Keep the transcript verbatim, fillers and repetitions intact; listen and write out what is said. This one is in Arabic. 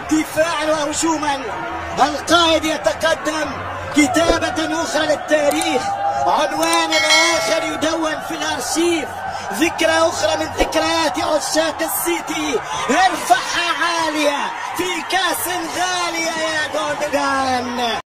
دفاعا وهجوما. القائد يتقدم كتابة أخرى للتاريخ، عنوانا آخر يدون في الأرشيف، ذكرى أخرى من ذكريات عشاق السيتي. ارفعها عالية في كاس غالية يا جوندوجان.